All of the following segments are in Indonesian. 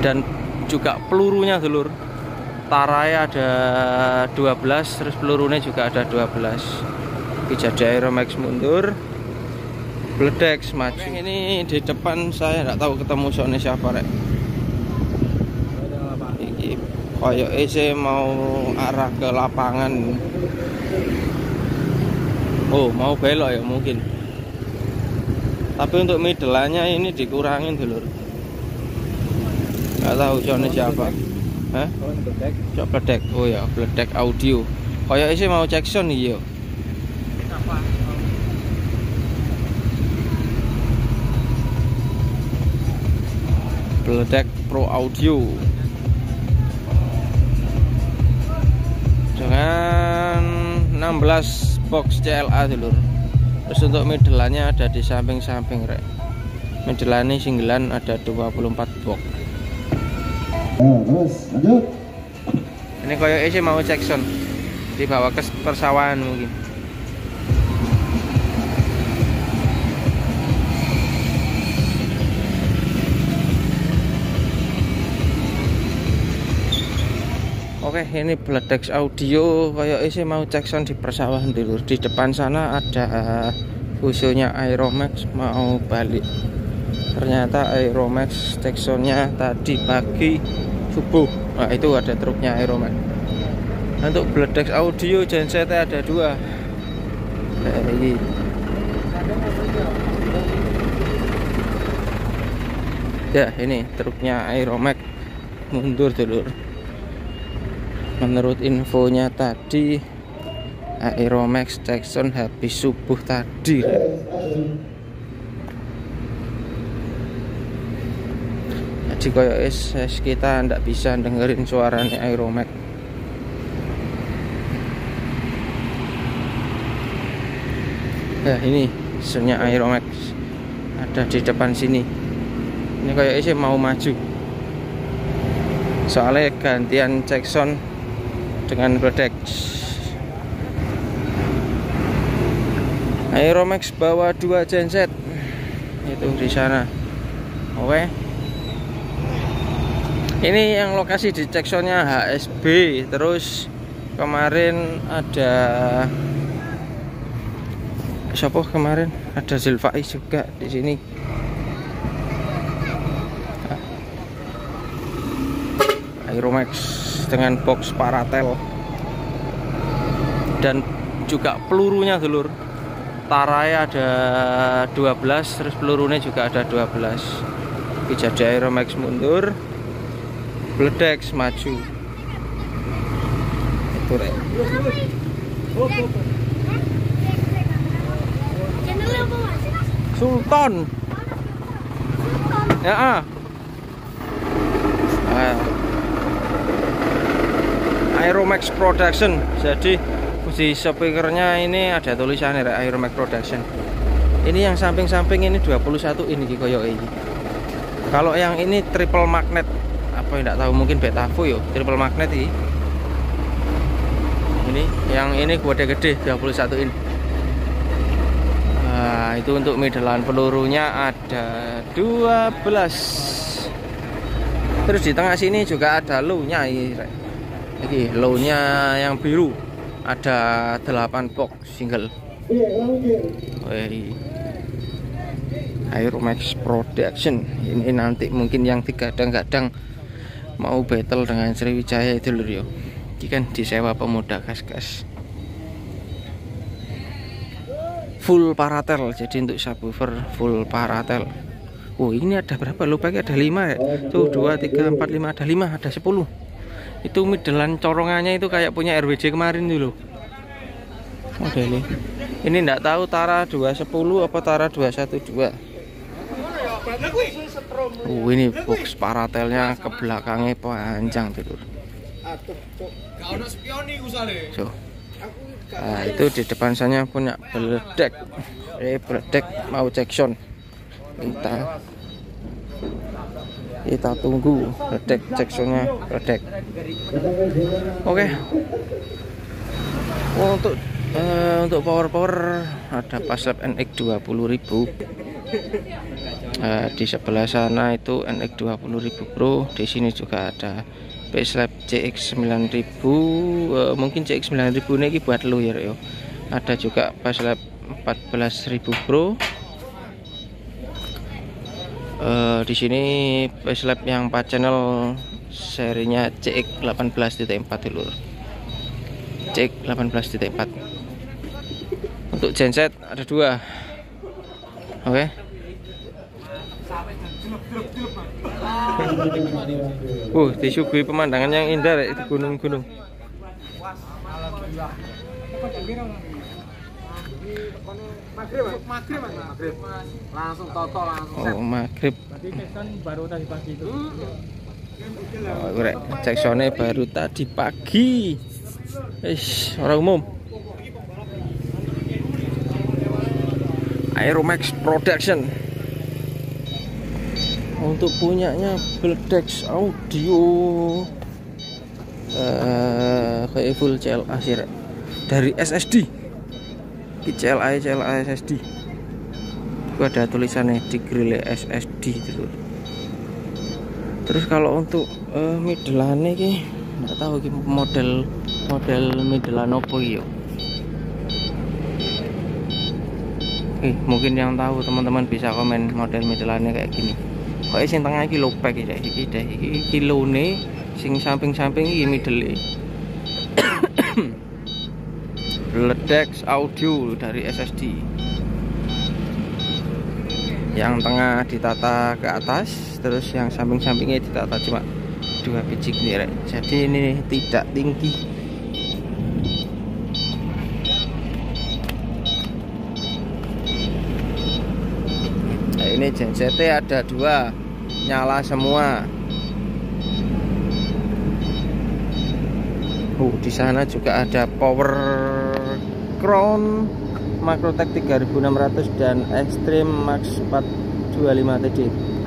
dan juga pelurunya dulur. Tarai ada 12, terus pelurunya juga ada 12. Ini jadi Aeromax mundur, Bledex maju. Ini di depan saya nggak tahu ketemu soalnya siapa rek. Ini koyo ese mau arah ke lapangan. Oh, mau belok ya mungkin. Tapi untuk middle-nya ini dikurangin dulur. Nggak tahu soalnya siapa. Hah? Cok Bledex. Oh ya, Bledex audio. Koyo ese mau cek sound iya. Bledex Pro Audio dengan 16 box CLA dulur. Terus untuk middle-nya ada di samping-samping rek. Middle-nya singgelan ada 24 box. Terus lanjut. Ini koyo isi mau cek sound, dibawa ke persawahan mungkin. Oke, ini Bledex audio kayak isi mau cek sound di persawahan dulu. Di depan sana ada fusionya Aeromax mau balik. Ternyata Aeromax cek soundnya tadi pagi subuh. Nah, itu ada truknya Aeromax. Untuk Bledex audio gensetnya ada 2. Ini. Ya, ini truknya Aeromax mundur dulu. Menurut infonya tadi Aeromax cek sound habis subuh tadi. Jadi kayak kita ndak bisa dengerin suaranya Aeromax. Ya ini soundnya Aeromax ada di depan sini. Ini kayak mau maju. Soalnya gantian cek sound dengan Bledex. Aeromax bawa 2 genset itu di sana. Oke. Ini yang lokasi di cek soundnya HSB. Terus kemarin ada siapa kemarin? Ada Zilfai juga di sini. Aeromax dengan box paratel dan juga pelurunya dulur. Tarai ada 12, terus pelurunya juga ada 12. Ini jadi Aeromax mundur, Bledex maju. Itu rek. Sultan. Ya. Aeromax Production. Jadi di speakernya ini ada tulisannya Aeromax Production. Ini yang samping-samping ini 21 ini koyo ini. Kalau yang ini triple magnet apa enggak tahu, mungkin Betavo yo, triple magnet ini. Ini yang ini gede 21 in. Nah, itu untuk middlean pelurunya ada 12. Terus di tengah sini juga ada low-nya ini. Ini low-nya yang biru ada 8 box single. Aeromax Production. Ini nanti mungkin yang kadang-kadang mau battle dengan Sriwijaya itu lho yo. Ini kan disewa pemuda gas-gas. Full paratel, jadi untuk subwoofer full paratel. Oh, ini ada berapa? Lupa, ada 5 ya. Tuh 2, 3, 4, 5, ada 5, ada 10. Itu middlean corongannya itu kayak punya RWJ kemarin dulu. Modelnya. Ini enggak tahu Tara 210 apa Tara 212. Ini box paratelnya ke belakangnya panjang dulu. So. Nah, itu di depan sana punya Bledex. Bledex mau cek sound. Kita tunggu Bledex cek soundnya Bledex. Oke. Untuk power ada Paslab NX 20.000. Di sebelah sana itu NX 20.000 Pro. Di sini juga ada Facelift CX 9000. Mungkin CX 9000 ini buat lu ya. Ada juga Facelift 14.000 Pro. Di sini facelift yang 4 channel serinya CX 18.4 dulu. CX 18.4. Untuk genset ada 2. Oke. Disuguhi pemandangan yang indah itu gunung-gunung. Maghrib langsung toto langsung. Oh, maghrib. Berarti Jackson baru tadi pagi itu. Jacksonnya baru tadi pagi. Orang umum. Aeromax Production. Untuk punyanya Beldex Audio. Kayak full CLA sih dari SSD. CLA SSD. Itu ada tulisannya di grill SSD itu. Terus kalau untuk middle-ane ki nggak tahu ki model middle-an opo yo. Mungkin yang tahu teman-teman bisa komen model middle-ane kayak gini. Kok sing tengah iki low pack iki kilone, sing samping-samping iki middle. Beldex Audio dari SSD. Yang tengah ditata ke atas, terus yang samping-sampingnya ditata cuma 2 biji gini. Jadi ini tidak tinggi. Nah, ini gensetnya ada 2, nyala semua. Di sana juga ada power crown Macrotech 3600 dan Extreme Max 425 TD.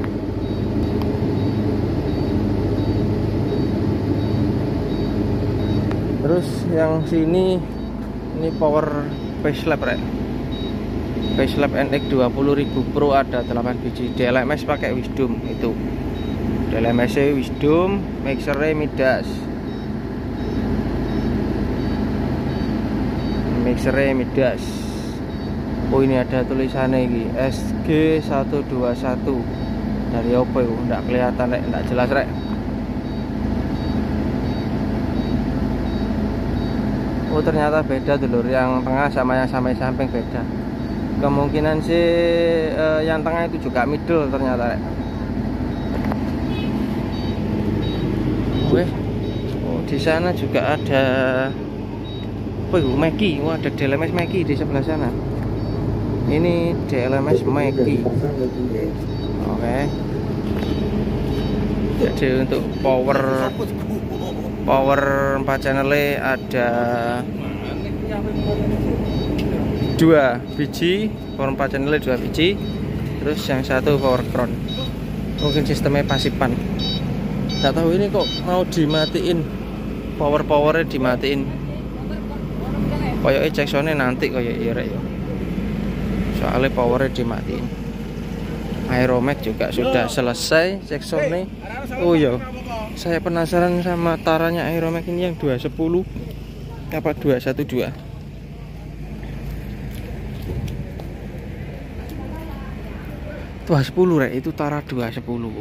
Terus yang sini ini power facelift Facelift NX 20.000 Pro ada 8 biji. DLMS pakai Wisdom itu. DLMS Wisdom, mixernya Midas. Oh, ini ada tulisannya ini SG121 dari apa itu? Nggak kelihatan rek, nggak jelas rek. Oh, ternyata beda dulur, yang tengah sama yang samping beda. Kemungkinan sih yang tengah itu juga middle ternyata rek. Oh, di sana juga ada Mackie. Wah, ada DLMS Mackie di sebelah sana. Ini DLMS Mackie. Oke. Jadi untuk power 4 channelnya ada 2 biji. Power 4 channelnya 2 biji. Terus yang satu power crown. Mungkin sistemnya pasipan. Nggak tahu ini kok mau dimatiin. Powernya dimatiin. Koyoknya Jacksonnya nanti koyok ya. Soalnya powernya dimatiin. Aeromax juga sudah selesai Jacksonnya. Oh iya, saya penasaran sama taranya Aeromax ini yang 210 apa 212. Tuh 10 rek, itu Tara 210.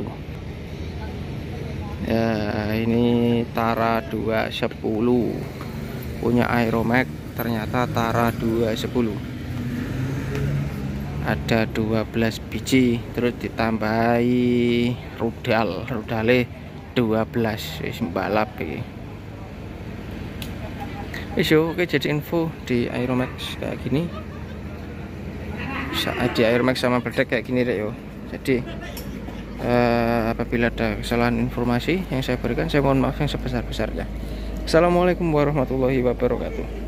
Ya, ini Tara 210 punya Aeromax. Ternyata Tara 210 ada 12 biji, terus ditambahi rudalnya 12 balap iki. Oke, jadi info di Aeromax kayak gini. Saat di Aeromax sama Beldex kayak gini deh yo. Jadi apabila ada kesalahan informasi yang saya berikan, saya mohon maaf yang sebesar-besarnya. Assalamualaikum warahmatullahi wabarakatuh.